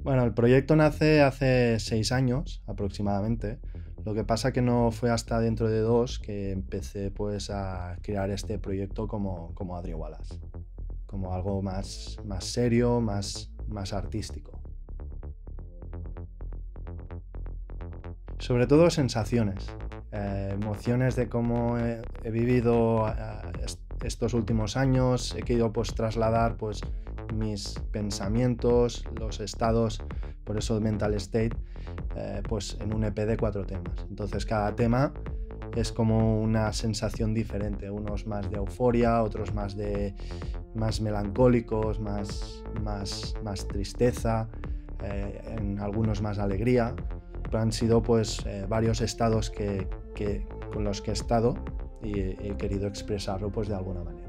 Bueno, el proyecto nace hace 6 años aproximadamente. Lo que pasa que no fue hasta dentro de 2 que empecé pues a crear este proyecto como Adri Wallace, como algo más serio, más artístico. Sobre todo sensaciones, emociones de cómo he vivido estos últimos años. He querido pues trasladar pues mis pensamientos, los estados, por eso mental state, pues en un EP de 4 temas. Entonces cada tema es como una sensación diferente, unos más de euforia, otros más melancólicos, más tristeza, en algunos más alegría. Pero han sido pues varios estados con los que he estado y he querido expresarlo pues de alguna manera.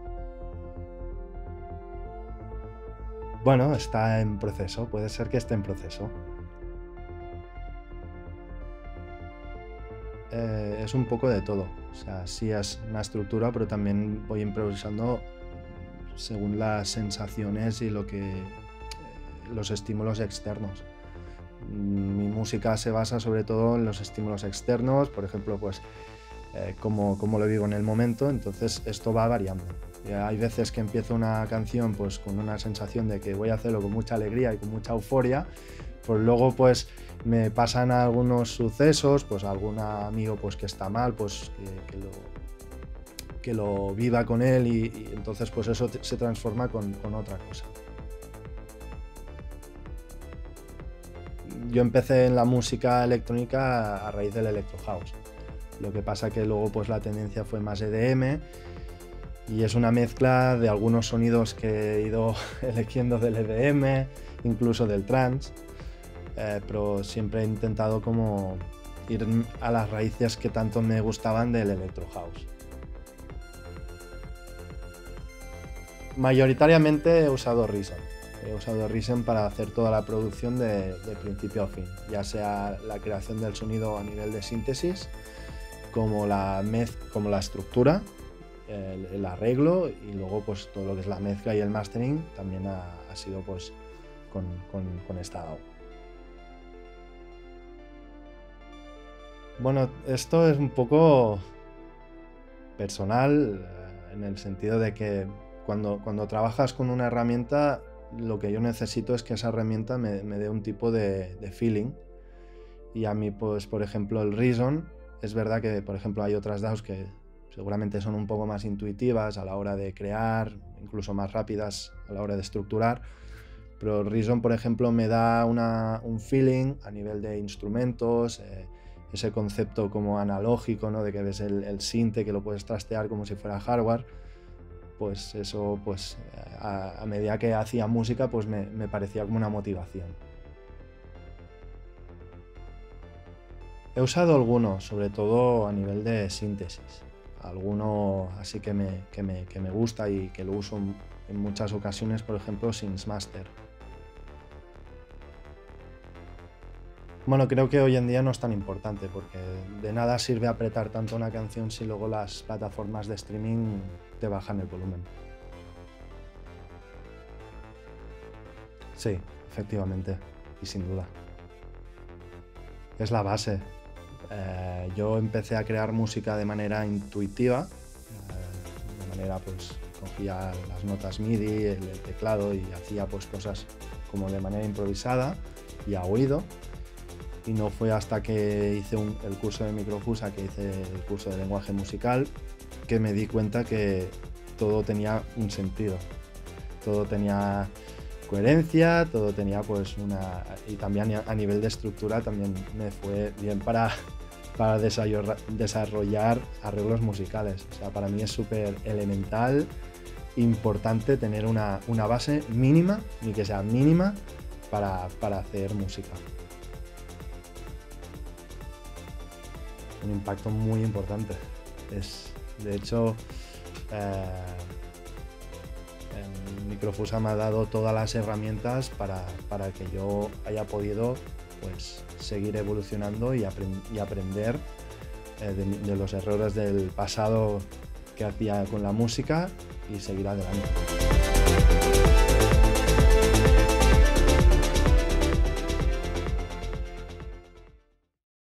Bueno, está en proceso, puede ser que esté en proceso. Es un poco de todo, o sea, sí es una estructura, pero también voy improvisando según las sensaciones y los estímulos externos. Mi música se basa sobre todo en los estímulos externos, por ejemplo, pues cómo lo vivo en el momento, entonces esto va variando. Hay veces que empiezo una canción pues con una sensación de que voy a hacerlo con mucha alegría y con mucha euforia, pues luego pues me pasan algunos sucesos, pues algún amigo pues que está mal, pues que lo viva con él y entonces pues eso se transforma con otra cosa. Yo empecé en la música electrónica a raíz del Electro House. Lo que pasa que luego pues la tendencia fue más EDM y es una mezcla de algunos sonidos que he ido eligiendo del EDM, incluso del trance, pero siempre he intentado como ir a las raíces que tanto me gustaban del Electro House. Mayoritariamente he usado Reason. He usado Reason para hacer toda la producción de principio a fin, ya sea la creación del sonido a nivel de síntesis, como la estructura, el arreglo y luego pues todo lo que es la mezcla y el mastering también ha sido pues con esta DAW. Bueno, esto es un poco personal en el sentido de que cuando trabajas con una herramienta, lo que yo necesito es que esa herramienta me dé un tipo de feeling. Y a mí, pues, por ejemplo, el Reason, es verdad que, por ejemplo, hay otras DAWs que seguramente son un poco más intuitivas a la hora de crear, incluso más rápidas a la hora de estructurar, pero el Reason, por ejemplo, me da un feeling a nivel de instrumentos, ese concepto como analógico, ¿no? De que ves el sinte, que lo puedes trastear como si fuera hardware. Pues eso, pues a medida que hacía música, pues me parecía como una motivación. He usado algunos, sobre todo a nivel de síntesis. Alguno así que me gusta y que lo uso en muchas ocasiones, por ejemplo, Synthmaster. Bueno, creo que hoy en día no es tan importante porque de nada sirve apretar tanto una canción si luego las plataformas de streaming te bajan el volumen. Sí, efectivamente, y sin duda. Es la base. Yo empecé a crear música de manera intuitiva, de manera pues cogía las notas MIDI, el teclado y hacía pues cosas como de manera improvisada y a oído. Y no fue hasta que hice el curso de Microfusa, que hice el curso de lenguaje musical, que me di cuenta que todo tenía un sentido, todo tenía coherencia, todo tenía pues y también a nivel de estructura también me fue bien para desarrollar arreglos musicales. O sea, para mí es súper elemental, importante tener una base mínima, ni que sea mínima, para hacer música. Un impacto muy importante. De hecho, Microfusa me ha dado todas las herramientas para que yo haya podido pues, seguir evolucionando y aprender de los errores del pasado que hacía con la música y seguir adelante.